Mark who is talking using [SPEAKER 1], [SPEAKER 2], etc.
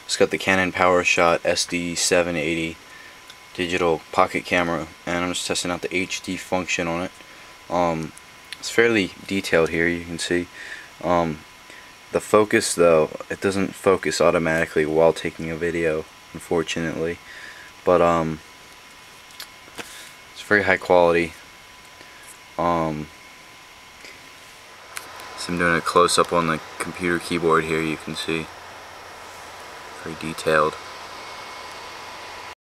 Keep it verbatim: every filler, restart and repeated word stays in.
[SPEAKER 1] It's got the Canon Powershot S D seven eighty digital pocket camera, and I'm just testing out the H D function on it. Um, it's fairly detailed here, you can see. Um, the focus though, it doesn't focus automatically while taking a video, unfortunately. But um, it's very high quality. Um, so I'm doing a close-up on the computer keyboard here, you can see. Very detailed.